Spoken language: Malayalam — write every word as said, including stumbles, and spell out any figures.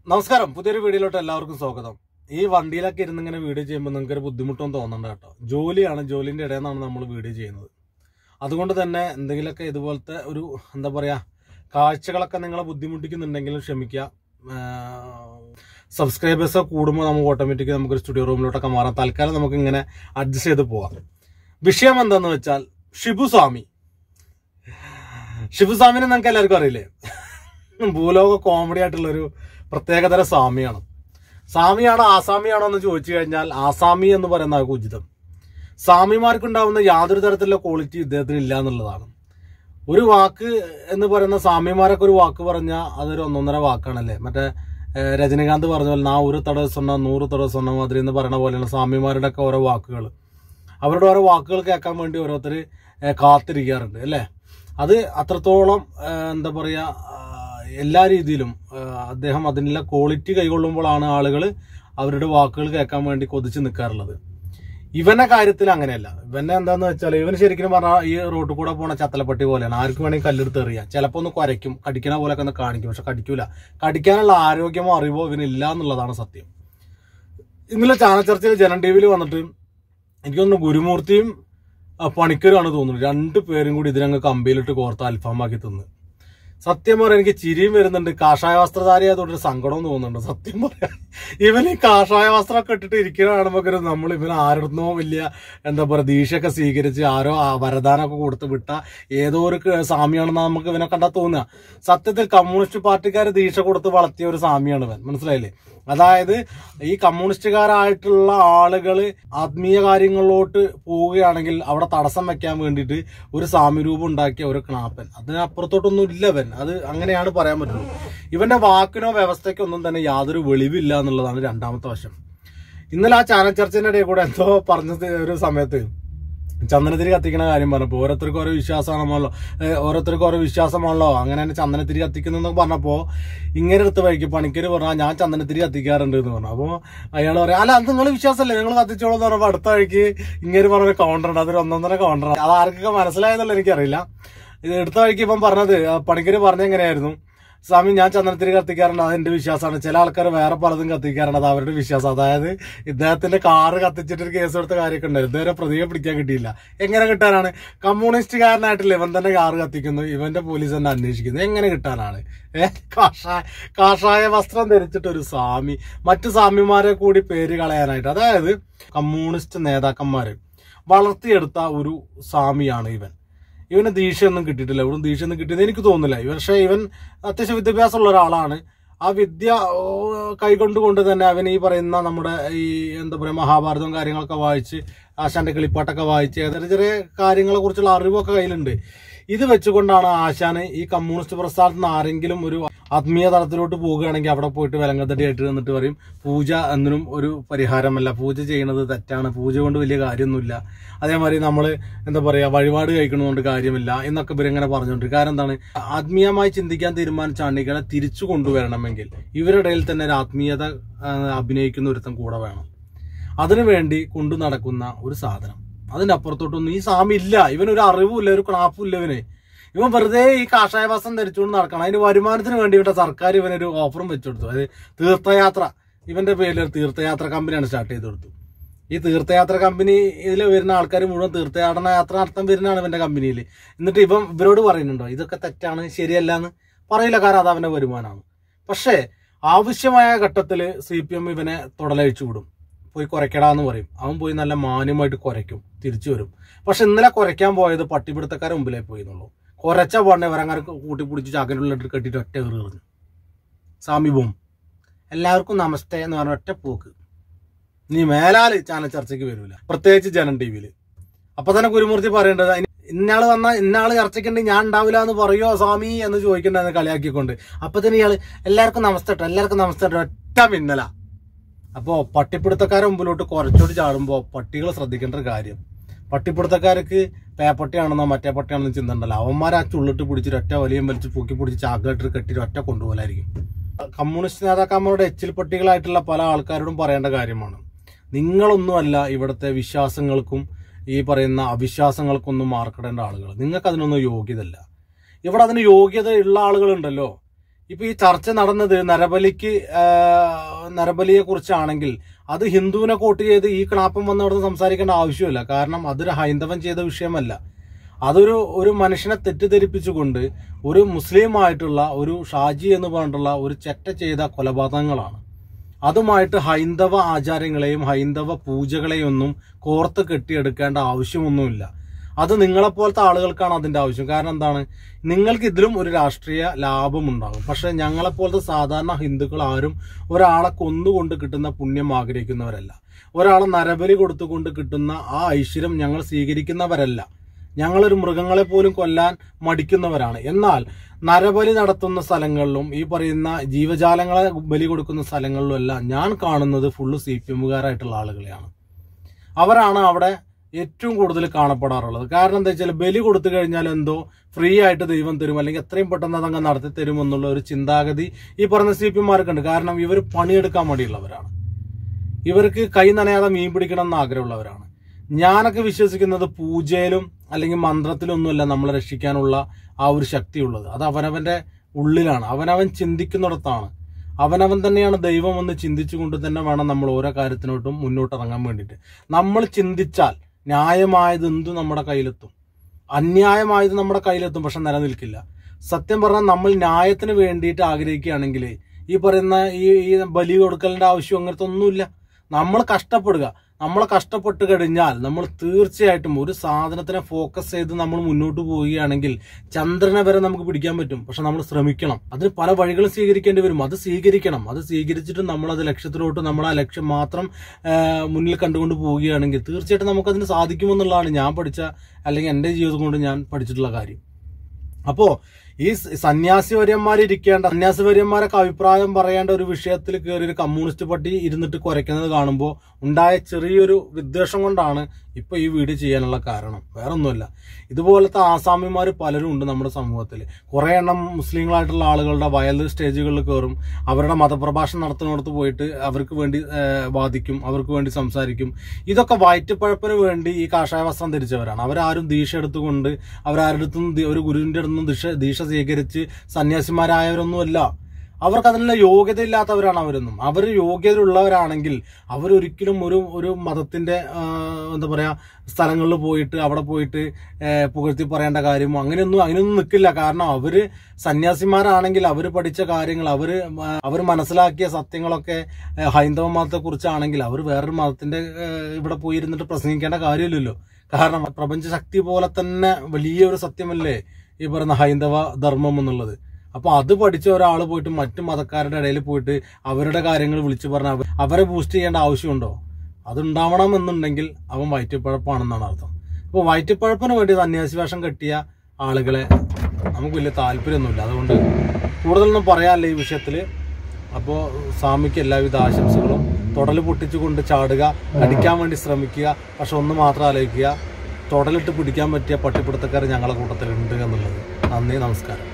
നമസ്കാരം. പുതിയൊരു വീഡിയോയിലോട്ട് എല്ലാവർക്കും സ്വാഗതം. ഈ വണ്ടിയിലൊക്കെ ഇരുന്ന് ഇങ്ങനെ വീഡിയോ ചെയ്യുമ്പോൾ നിങ്ങൾക്ക് ഒരു ബുദ്ധിമുട്ടൊന്നും തോന്നണ്ട കേട്ടോ. ജോലിയാണ്, ജോലിന്റെ ഇടയിൽ നിന്നാണ് നമ്മൾ വീഡിയോ ചെയ്യുന്നത്. അതുകൊണ്ട് തന്നെ എന്തെങ്കിലുമൊക്കെ ഇതുപോലത്തെ ഒരു എന്താ പറയാ കാഴ്ചകളൊക്കെ നിങ്ങളെ ബുദ്ധിമുട്ടിക്കുന്നുണ്ടെങ്കിലും ക്ഷമിക്കുക. സബ്സ്ക്രൈബേഴ്സ് കൂടുമ്പോൾ നമുക്ക് ഓട്ടോമാറ്റിക്കലി നമുക്കൊരു സ്റ്റുഡിയോ റൂമിലോട്ടൊക്കെ മാറാം. തൽക്കാലം നമുക്ക് ഇങ്ങനെ അഡ്ജസ്റ്റ് ചെയ്ത് പോവാം. വിഷയം എന്താന്ന് വെച്ചാൽ ഷിബുസ്വാമി. ഷിബുസ്വാമിനെ നമുക്ക് എല്ലാവർക്കും അറിയില്ലേ? ഭൂലോക കോമഡി ആയിട്ടുള്ളൊരു പ്രത്യേകതര സ്വാമിയാണ്. സ്വാമിയാണോ ആസാമിയാണോ എന്ന് ചോദിച്ചു കഴിഞ്ഞാൽ ആസാമി എന്ന് പറയുന്ന ഉചിതം. സ്വാമിമാർക്കുണ്ടാവുന്ന യാതൊരു തരത്തിലുള്ള ക്വാളിറ്റി ഇദ്ദേഹത്തിന് ഇല്ല എന്നുള്ളതാണ്. ഒരു വാക്ക് എന്ന് പറയുന്ന സ്വാമിമാരൊക്കെ ഒരു വാക്ക് പറഞ്ഞാൽ അതൊരു ഒന്നൊന്നര വാക്കാണല്ലേ. മറ്റേ രജനികാന്ത് പറഞ്ഞ പോലെ നാ ഒരു തടവ് സ്വർണ്ണ നൂറ് തടവ് സ്വർണ്ണ മാതിരി എന്ന് പറയുന്ന പോലെയാണ് സ്വാമിമാരുടെ ഒക്കെ ഓരോ വാക്കുകൾ. അവരുടെ ഓരോ വാക്കുകൾ കേൾക്കാൻ വേണ്ടി ഓരോരുത്തർ കാത്തിരിക്കാറുണ്ട് അല്ലേ. അത് അത്രത്തോളം എന്താ പറയാ എല്ലാ രീതിയിലും അദ്ദേഹം അതിനുള്ള ക്വാളിറ്റി കൈകൊള്ളുമ്പോഴാണ് ആളുകൾ അവരുടെ വാക്കുകൾ കേൾക്കാൻ വേണ്ടി കൊതിച്ച് നിൽക്കാറുള്ളത്. ഇവന്റെ കാര്യത്തിൽ അങ്ങനെയല്ല. ഇവനെ എന്താന്ന് വെച്ചാൽ ഇവൻ ശരിക്കും പറഞ്ഞാൽ ഈ റോഡിൽ കൂടെ പോണ ചത്തലപ്പട്ടി പോലെയാണ്. ആർക്കും വേണമെങ്കിൽ കല്ലെടുത്ത് എറിയാം. ചിലപ്പോൾ ഒന്ന് കുരയ്ക്കും, കടിക്കണ പോലെയൊക്കെ ഒന്ന് കാണിക്കും, പക്ഷെ കടിക്കൂല. കടിക്കാനുള്ള ആരോഗ്യമോ അറിവോ ഇവനില്ല എന്നുള്ളതാണ് സത്യം. ഇന്നലെ ചാനൽ ചർച്ചയിൽ ജനം ടി വിയിൽ വന്നിട്ട് എനിക്ക് തോന്നുന്നു ഗുരുമൂർത്തിയും പണിക്കരുമാണ് തോന്നുന്നു, രണ്ടു പേരും കൂടി ഇതിനങ്ങ് കമ്പിയിലിട്ട് കോർത്ത് അൽഫാമാക്കി തിന്ന്. സത്യം പറയാൻ എനിക്ക് ചിരിയും വരുന്നുണ്ട്. കാഷായ വസ്ത്രധാരിയായതുകൊണ്ട് സങ്കടവും തോന്നുന്നുണ്ട്. സത്യം പറയാൻ ഇവൻ ഈ കാഷായ വസ്ത്രമൊക്കെ ഇട്ടിട്ട് ഇരിക്കുന്ന കാണുമ്പോൾ നമ്മൾ ഇവൻ ആരുന്നോ വലിയ എന്താ പറയുക ദീക്ഷയൊക്കെ സ്വീകരിച്ച് ആരോ വരദാനമൊക്കെ കൊടുത്ത് വിട്ട ഏതോ ഒരു സ്വാമിയാണെന്ന് നമുക്ക് ഇവനെ കണ്ടാൽ തോന്നുക. സത്യത്തിൽ കമ്മ്യൂണിസ്റ്റ് പാർട്ടിക്കാർ ദീക്ഷ കൊടുത്ത് വളർത്തിയ ഒരു സ്വാമിയാണ് ഇവൻ. മനസ്സിലായില്ലേ? അതായത് ഈ കമ്മ്യൂണിസ്റ്റുകാരായിട്ടുള്ള ആളുകൾ ആത്മീയ കാര്യങ്ങളിലോട്ട് പോവുകയാണെങ്കിൽ അവിടെ തടസ്സം വെക്കാൻ വേണ്ടിയിട്ട് ഒരു സ്വാമി രൂപം ഉണ്ടാക്കിയ ഒരു ക്ലാപ്പൻ. അതിനപ്പുറത്തോട്ടൊന്നും ഇല്ലവൻ. അത് അങ്ങനെയാണ് പറയാൻ പറ്റുള്ളൂ. ഇവന്റെ വാക്കിനോ വ്യവസ്ഥയ്ക്കോ ഒന്നും തന്നെ യാതൊരു വെളിവില്ല എന്നുള്ളതാണ് രണ്ടാമത്തെ വശം. ഇന്നലെ ആ ചാനൽ ചർച്ചയുടെ ഇടയിൽ കൂടെ എന്തോ പറഞ്ഞത് ഒരു സമയത്ത് ചന്ദനത്തിരി കത്തിക്കുന്ന കാര്യം പറഞ്ഞപ്പോൾ ഓരോരുത്തർക്കും ഓരോ വിശ്വാസമാണല്ലോ ഓരോരുത്തർക്കും ഓരോ വിശ്വാസമാണല്ലോ അങ്ങനെ തന്നെ ചന്ദനത്തിരി കത്തിക്കുന്നതെന്നൊക്കെ പറഞ്ഞപ്പോൾ ഇങ്ങനെ എടുത്ത് വഴിക്ക് പണിക്കര് പറഞ്ഞാൽ ഞാൻ ചന്ദനത്തിരി കത്തിക്കാറുണ്ട് എന്ന് പറഞ്ഞു. അപ്പോൾ അയാൾ പറയാം, അല്ല അത് നിങ്ങൾ വിശ്വാസമല്ലേ, നിങ്ങൾ കത്തിച്ചോളൂ എന്ന് പറഞ്ഞപ്പോൾ അടുത്ത വഴിക്ക് ഇങ്ങനെ പറഞ്ഞൊരു കൗണ്ടറുണ്ട്. അതൊരു ഒന്നൊന്നര കൗണ്ടറാണ്. അത് ആർക്കൊക്കെ മനസ്സിലായെന്നുള്ള എനിക്കറിയില്ല. ഇത് എടുത്ത വഴിക്ക് ഇപ്പം പറഞ്ഞത് പണിക്കര് പറഞ്ഞെങ്ങനെയായിരുന്നു, സ്വാമി ഞാൻ ചന്ദനത്തിരി കത്തിക്കാറുണ്ട്, അത് എന്റെ വിശ്വാസമാണ്. ചില ആൾക്കാർ വേറെ പലതും കത്തിക്കാറുണ്ട്, അത് അവരുടെ വിശ്വാസം. അതായത് ഇദ്ദേഹത്തിന്റെ കാറ് കത്തിച്ചിട്ട് ഒരു കേസ് കൊടുത്ത കാര്യമൊക്കെ ഉണ്ടായിരുന്നു. ഇതുവരെ പ്രതിയെ പിടിക്കാൻ കിട്ടിയില്ല. എങ്ങനെ കിട്ടാനാണ്? കമ്മ്യൂണിസ്റ്റുകാരനായിട്ടില്ല ഇവൻ തന്നെ കാറ് കത്തിക്കുന്നു, ഇവന്റെ പോലീസ് തന്നെ അന്വേഷിക്കുന്നു. എങ്ങനെ കിട്ടാനാണ്? ഏഹ് കാഷായ കാഷായ വസ്ത്രം ധരിച്ചിട്ട് ഒരു സ്വാമി മറ്റു സ്വാമിമാരെ കൂടി പേര് കളയാനായിട്ട്, അതായത് കമ്മ്യൂണിസ്റ്റ് നേതാക്കന്മാര് വളർത്തിയെടുത്ത ഒരു സ്വാമിയാണ് ഇവൻ. ഇവന് ദീക്ഷയൊന്നും കിട്ടിയിട്ടില്ല. ഇവിടെ ദീക്ഷയൊന്നും കിട്ടിയത് എനിക്ക് തോന്നുന്നില്ല. ഇവൻ പക്ഷേ ഇവൻ അത്യാവശ്യം വിദ്യാഭ്യാസമുള്ള ഒരാളാണ്. ആ വിദ്യ കൈകൊണ്ടുകൊണ്ട് തന്നെ അവൻ ഈ പറയുന്ന നമ്മുടെ ഈ എന്താ പറയുക മഹാഭാരതവും കാര്യങ്ങളൊക്കെ വായിച്ച് ആശാന്റെ കിളിപ്പാട്ടൊക്കെ വായിച്ച് ചെറിയ ചെറിയ കാര്യങ്ങളെ കുറിച്ചുള്ള അറിവൊക്കെ കയ്യിലുണ്ട്. ഇത് വെച്ചുകൊണ്ടാണ് ആശാന് ഈ കമ്മ്യൂണിസ്റ്റ് പ്രസ്ഥാനത്ത് നിന്ന് ആരെങ്കിലും ഒരു ആത്മീയ തലത്തിലോട്ട് പോവുകയാണെങ്കിൽ അവിടെ പോയിട്ട് വിലങ്ങത്തടിയായിട്ട് നിന്നിട്ട് പറയും പൂജ എന്നതിനും ഒരു പരിഹാരമല്ല, പൂജ ചെയ്യുന്നത് തെറ്റാണ്, പൂജ കൊണ്ട് വലിയ കാര്യമൊന്നുമില്ല, അതേമാതിരി നമ്മൾ എന്താ പറയുക വഴിപാട് കഴിക്കണതുകൊണ്ട് കാര്യമില്ല എന്നൊക്കെ ഇവരിങ്ങനെ പറഞ്ഞുകൊണ്ടിരിക്കും. കാരണം എന്താണ്? ആത്മീയമായി ചിന്തിക്കാൻ തീരുമാനിച്ച അണികളെ തിരിച്ചു കൊണ്ടുവരണമെങ്കിൽ ഇവരുടെ ഇടയിൽ തന്നെ ഒരു ആത്മീയത അഭിനയിക്കുന്ന ഒരുത്തം കൂടെ വേണം. അതിനുവേണ്ടി കൊണ്ടു നടക്കുന്ന ഒരു സാധനം. അതിന്റെ അപ്പുറത്തോട്ടൊന്നും ഈ സ്വാമി ഇല്ല. ഇവനൊരു അറിവുമില്ല, ഒരു ക്ലാപ്പും ഇല്ല ഇവന്. ഇവൻ വെറുതെ ഈ കാഷായ വസ്ത്രം ധരിച്ചുകൊണ്ട് നടക്കണം. അതിന് വരുമാനത്തിന് വേണ്ടി ഇവന്റെ സർക്കാർ ഇവനൊരു ഓഫറും വെച്ചുകൊടുത്തു. അത് തീർത്ഥയാത്ര, ഇവന്റെ പേരിൽ ഒരു തീർത്ഥയാത്ര കമ്പനിയാണ് സ്റ്റാർട്ട് ചെയ്ത് കൊടുത്തു. ഈ തീർത്ഥയാത്ര കമ്പനി ഇതിൽ വരുന്ന ആൾക്കാർ മുഴുവൻ തീർത്ഥയാത്ര യാത്ര നടത്താൻ വരുന്നതാണ് ഇവന്റെ കമ്പനിയിൽ. എന്നിട്ട് ഇവൻ ഇവരോട് പറയുന്നുണ്ടോ ഇതൊക്കെ തെറ്റാണ് ശരിയല്ല എന്ന്? പറയില്ല, കാരണം അത് അവന്റെ വരുമാനമാണ്. പക്ഷേ ആവശ്യമായ ഘട്ടത്തിൽ സി പി എം ഇവനെ തുടലഴിച്ചു വിടും. പോയി കുരയ്ക്കടാന്ന് പറയും. അവൻ പോയി നല്ല മാന്യമായിട്ട് കുരയ്ക്കും, തിരിച്ചു വരും. പക്ഷെ ഇന്നലെ കുരയ്ക്കാൻ പോയത് പട്ടിപിടുത്തക്കാരെ മുമ്പിലേ പോയി എന്നുള്ളൂ. കുരച്ച പോണേ വരങ്ങാർക്ക് കൂട്ടിപ്പിടിച്ച് ചാക്കിനുള്ളിട്ട് കെട്ടിയിട്ട് ഒറ്റ കയറി എറിഞ്ഞു. സ്വാമി ബോം എല്ലാവർക്കും നമസ്തേ എന്ന് പറഞ്ഞ ഒറ്റ പോക്ക്. നീ മേലാല് ചാനൽ ചർച്ചയ്ക്ക് വരൂല, പ്രത്യേകിച്ച് ജനം ടി വിയിൽ. അപ്പൊ തന്നെ ഗുരുമൂർത്തി പറയേണ്ടത് ഇന്നാള് വന്നാൽ ഇന്നാള് ചർച്ചയ്ക്കുണ്ടെങ്കിൽ ഞാൻ ഉണ്ടാവില്ല എന്ന് പറയുമോ സ്വാമി എന്ന് ചോദിക്കണ്ടെന്ന് കളിയാക്കിക്കൊണ്ട്. അപ്പൊ തന്നെ ഇയാള് എല്ലാവർക്കും നമസ്തേ എല്ലാവർക്കും നമസ്തേ ഒറ്റ മിന്നല. അപ്പോൾ പട്ടിപ്പിടുത്തക്കാരെ മുമ്പിലോട്ട് കുറച്ചോട്ട് ചാടുമ്പോൾ പട്ടികൾ ശ്രദ്ധിക്കേണ്ട ഒരു കാര്യം, പട്ടിപ്പിടുത്തക്കാർക്ക് പേപ്പട്ടിയാണെന്നോ മറ്റേ പട്ടിയാണെന്നോ ചിന്ത ഉണ്ടല്ലോ. അവന്മാരെ ആ ചുള്ളിട്ട് പിടിച്ചിട്ട് ഒറ്റ വലിയം വലിച്ച് പൂക്കി പിടിച്ച് ചാക്കിലിട്ട് കെട്ടിട്ട് ഒറ്റ കൊണ്ടുപോലായിരിക്കും. കമ്മ്യൂണിസ്റ്റ് നേതാക്കന്മാരുടെ എച്ചിൽ പട്ടികളായിട്ടുള്ള പല ആൾക്കാരോടും പറയേണ്ട കാര്യമാണ്, നിങ്ങളൊന്നുമല്ല ഇവിടുത്തെ വിശ്വാസങ്ങൾക്കും ഈ പറയുന്ന അവിശ്വാസങ്ങൾക്കൊന്നും മാർക്കിടേണ്ട ആളുകൾ. നിങ്ങൾക്ക് അതിനൊന്നും യോഗ്യതല്ല. ഇവിടെ അതിന് യോഗ്യത ഉള്ള ആളുകളുണ്ടല്ലോ. ഇപ്പൊ ഈ ചർച്ച നടന്നത് നരബലിക്ക് നരബലിയെ കുറിച്ചാണെങ്കിൽ അത് ഹിന്ദുവിനെ കോട്ട് ചെയ്ത് ഈ ക്ലാപ്പം വന്ന് അവിടെ സംസാരിക്കേണ്ട ആവശ്യമില്ല. കാരണം അതൊരു ഹൈന്ദവൻ ചെയ്ത വിഷയമല്ല. അതൊരു ഒരു മനുഷ്യനെ തെറ്റിദ്ധരിപ്പിച്ചുകൊണ്ട് ഒരു മുസ്ലിം ആയിട്ടുള്ള ഒരു ഷാജി എന്ന് പറഞ്ഞിട്ടുള്ള ഒരു ചെറ്റ ചെയ്ത കൊലപാതകങ്ങളാണ്. അതുമായിട്ട് ഹൈന്ദവ ആചാരങ്ങളെയും ഹൈന്ദവ പൂജകളെയും ഒന്നും കോർത്ത് കെട്ടിയെടുക്കേണ്ട ആവശ്യമൊന്നുമില്ല. അത് നിങ്ങളെപ്പോലത്തെ ആളുകൾക്കാണ് അതിന്റെ ആവശ്യം. കാരണം എന്താണ്, നിങ്ങൾക്ക് ഇതിലും ഒരു രാഷ്ട്രീയ ലാഭം ഉണ്ടാകും. പക്ഷെ ഞങ്ങളെപ്പോലത്തെ സാധാരണ ഹിന്ദുക്കൾ ആരും ഒരാളെ കൊന്നുകൊണ്ട് കിട്ടുന്ന പുണ്യം ആഗ്രഹിക്കുന്നവരല്ല. ഒരാളെ നരബലി കൊടുത്തുകൊണ്ട് കിട്ടുന്ന ആ ഐശ്വര്യം ഞങ്ങൾ സ്വീകരിക്കുന്നവരല്ല. ഞങ്ങളൊരു മൃഗങ്ങളെ പോലും കൊല്ലാൻ മടിക്കുന്നവരാണ്. എന്നാൽ നരബലി നടത്തുന്ന സ്ഥലങ്ങളിലും ഈ പറയുന്ന ജീവജാലങ്ങളെ ബലി കൊടുക്കുന്ന സ്ഥലങ്ങളിലും എല്ലാം ഞാൻ കാണുന്നത് ഫുള്ള് സി പി എമ്മുകാരായിട്ടുള്ള ആളുകളെയാണ്. അവരാണ് അവിടെ ഏറ്റവും കൂടുതൽ കാണപ്പെടാറുള്ളത്. കാരണം എന്താ വെച്ചാൽ ബലി കൊടുത്തു കഴിഞ്ഞാൽ എന്തോ ഫ്രീ ആയിട്ട് ദൈവം തരും, അല്ലെങ്കിൽ എത്രയും പെട്ടെന്ന് അതങ്ങ് നടത്തി തരും എന്നുള്ള ഒരു ചിന്താഗതി ഈ പറഞ്ഞ സി പി എമ്മാർക്കുണ്ട്. കാരണം ഇവർ പണിയെടുക്കാൻ മടിയുള്ളവരാണ്. ഇവർക്ക് കൈ നനയാതെ മീൻ പിടിക്കണം എന്ന് ആഗ്രഹമുള്ളവരാണ്. ഞാനൊക്കെ വിശ്വസിക്കുന്നത് പൂജയിലും അല്ലെങ്കിൽ മന്ത്രത്തിലൊന്നുമല്ല നമ്മളെ രക്ഷിക്കാനുള്ള ആ ഒരു ശക്തിയുള്ളത്. അത് അവനവന്റെ ഉള്ളിലാണ്. അവനവൻ ചിന്തിക്കുന്നിടത്താണ്. അവനവൻ തന്നെയാണ് ദൈവം എന്ന് ചിന്തിച്ചുകൊണ്ട് തന്നെ വേണം നമ്മൾ ഓരോ കാര്യത്തിനോട്ടും മുന്നോട്ട് ഇറങ്ങാൻ വേണ്ടിയിട്ട്. നമ്മൾ ചിന്തിച്ചാൽ ന്യായമായത് എന്തും നമ്മുടെ കയ്യിലെത്തും, അന്യായമായത് നമ്മുടെ കയ്യിലെത്തും, പക്ഷെ നിലനിൽക്കില്ല. സത്യം പറഞ്ഞാൽ നമ്മൾ ന്യായത്തിന് വേണ്ടിയിട്ട് ആഗ്രഹിക്കുകയാണെങ്കിൽ ഈ പറയുന്ന ഈ ഈ ബലി കൊടുക്കലിന്റെ ആവശ്യം അങ്ങനത്തെ ഒന്നുമില്ല. നമ്മൾ കഷ്ടപ്പെടുക. നമ്മൾ കഷ്ടപ്പെട്ട് കഴിഞ്ഞാൽ നമ്മൾ തീർച്ചയായിട്ടും ഒരു സാധനത്തിനെ ഫോക്കസ് ചെയ്ത് നമ്മൾ മുന്നോട്ട് പോവുകയാണെങ്കിൽ ചന്ദ്രനെ വരെ നമുക്ക് പിടിക്കാൻ പറ്റും. പക്ഷെ നമ്മൾ ശ്രമിക്കണം. അതിന് പല വഴികളും സ്വീകരിക്കേണ്ടി വരും. അത് സ്വീകരിക്കണം. അത് സ്വീകരിച്ചിട്ട് നമ്മൾ അത് ലക്ഷ്യത്തിലോട്ട് നമ്മൾ ആ ലക്ഷ്യം മാത്രം മുന്നിൽ കണ്ടുകൊണ്ട് പോവുകയാണെങ്കിൽ തീർച്ചയായിട്ടും നമുക്കതിന് സാധിക്കുമെന്നുള്ളതാണ് ഞാൻ പഠിച്ച അല്ലെങ്കിൽ എൻ്റെ ജീവിതം കൊണ്ട് ഞാൻ പഠിച്ചിട്ടുള്ള കാര്യം. അപ്പോ ഈ സന്യാസി വര്യന്മാരിരിക്കേണ്ട സന്യാസി വര്യന്മാരൊക്കെ അഭിപ്രായം പറയേണ്ട ഒരു വിഷയത്തിൽ കയറി ഒരു കമ്മ്യൂണിസ്റ്റ് പാർട്ടി ഇരുന്നിട്ട് കുരയ്ക്കുന്നത് കാണുമ്പോൾ ഉണ്ടായ ചെറിയൊരു വിദ്വേഷം കൊണ്ടാണ് ഇപ്പൊ ഈ വീഡിയോ ചെയ്യാനുള്ള കാരണം. വേറെ ഒന്നുമല്ല. ഇതുപോലത്തെ ആസാമിമാർ പലരും ഉണ്ട് നമ്മുടെ സമൂഹത്തിൽ. കുറെ എണ്ണം മുസ്ലിങ്ങളായിട്ടുള്ള ആളുകളുടെ വയൽ സ്റ്റേജുകളിൽ കയറും. അവരുടെ മതപ്രഭാഷണം നടത്തുന്നിടത്ത് പോയിട്ട് അവർക്ക് വേണ്ടി വാദിക്കും, അവർക്ക് വേണ്ടി സംസാരിക്കും. ഇതൊക്കെ വയറ്റുപഴപ്പിന് വേണ്ടി ഈ കാഷായ വസ്ത്രം ധരിച്ചവരാണ്. അവരാരും ദീക്ഷ എടുത്തുകൊണ്ട് അവരാരുടെ അടുത്തും ഒരു ഗുരുവിന്റെ അടുത്തും ദീക്ഷ ദീക്ഷ സ്വീകരിച്ച് സന്യാസിമാരായവരൊന്നുമല്ല. അവർക്ക് അതിനുള്ള യോഗ്യത ഇല്ലാത്തവരാണ് അവരൊന്നും. അവർ യോഗ്യതയുള്ളവരാണെങ്കിൽ അവരൊരിക്കലും ഒരു ഒരു മതത്തിന്റെ എന്താ പറയാ സ്ഥലങ്ങളിൽ പോയിട്ട് അവിടെ പോയിട്ട് പുകഴ്ത്തി പറയേണ്ട കാര്യമോ അങ്ങനെയൊന്നും അതിനൊന്നും നിൽക്കില്ല. കാരണം അവര് സന്യാസിമാരാണെങ്കിൽ അവർ പഠിച്ച കാര്യങ്ങൾ അവര് അവർ മനസ്സിലാക്കിയ സത്യങ്ങളൊക്കെ ഹൈന്ദവ മതത്തെ കുറിച്ചാണെങ്കിൽ അവർ വേറൊരു മതത്തിന്റെ ഇവിടെ പോയിരുന്നിട്ട് പ്രസംഗിക്കേണ്ട കാര്യമില്ലല്ലോ. കാരണം പ്രപഞ്ച ശക്തി പോലെ തന്നെ വലിയൊരു സത്യമല്ലേ ഈ പറയുന്ന ഹൈന്ദവ ധർമ്മം എന്നുള്ളത്. അപ്പൊ അത് പഠിച്ച ഒരാൾ പോയിട്ട് മറ്റു മതക്കാരുടെ ഇടയിൽ പോയിട്ട് അവരുടെ കാര്യങ്ങൾ വിളിച്ചു പറഞ്ഞാൽ അവരെ ബൂസ്റ്റ് ചെയ്യേണ്ട ആവശ്യമുണ്ടോ? അതുണ്ടാവണം എന്നുണ്ടെങ്കിൽ അവൻ വയറ്റിപ്പഴപ്പാണെന്നാണ് അർത്ഥം. അപ്പോൾ വയറ്റിപ്പഴപ്പിന് വേണ്ടി സന്യാസി വേഷം കെട്ടിയ ആളുകളെ നമുക്ക് വലിയ താല്പര്യമൊന്നുമില്ല. അതുകൊണ്ട് കൂടുതലൊന്നും പറയാനില്ല ഈ വിഷയത്തിൽ. അപ്പോൾ സ്വാമിക്ക് എല്ലാവിധ ആശംസകളും. തൊടൽ പൊട്ടിച്ചുകൊണ്ട് ചാടുക, കടിക്കാൻ വേണ്ടി ശ്രമിക്കുക, പക്ഷെ ഒന്ന് മാത്രം ആലോചിക്കുക, തൊടലിട്ട് പിടിക്കാൻ പറ്റിയ പട്ടിപ്പിടുത്തക്കാർ ഞങ്ങളുടെ കൂട്ടത്തിലുണ്ട് എന്നുള്ളത്. നന്ദി, നമസ്കാരം.